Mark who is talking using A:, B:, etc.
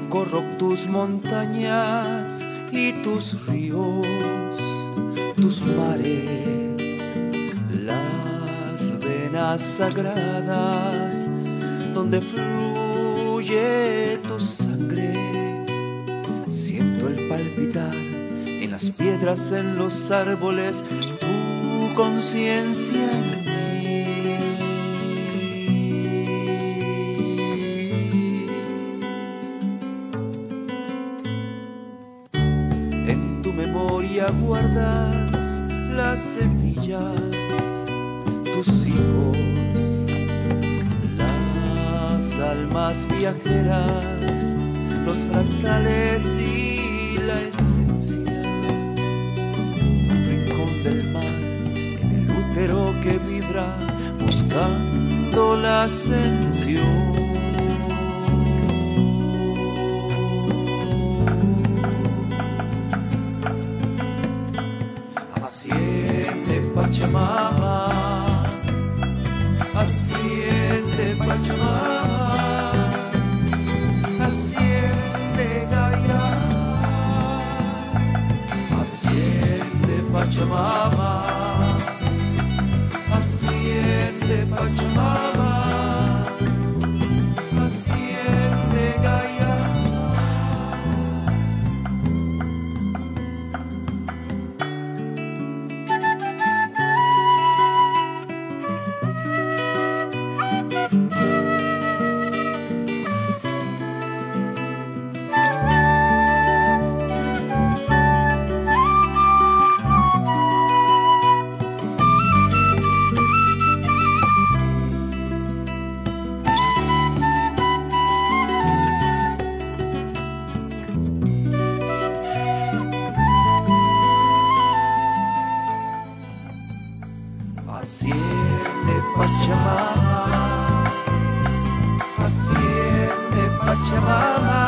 A: Recorro tus montañas y tus ríos, tus mares, las venas sagradas donde fluye tu sangre. Siento el palpitar en las piedras, en los árboles, tu conciencia en mí. En tu memoria guardas las semillas, tus hijos, las almas viajeras, los fractales y la esencia. Un rincón del mar en el útero que vibra buscando la ascensión. Pachamama, asciende Pachamama, asciende Gaia, asciende Pachamama, asciende Pachamama, asciende Gaia. Asciende Pachamama, asciende Pachamama.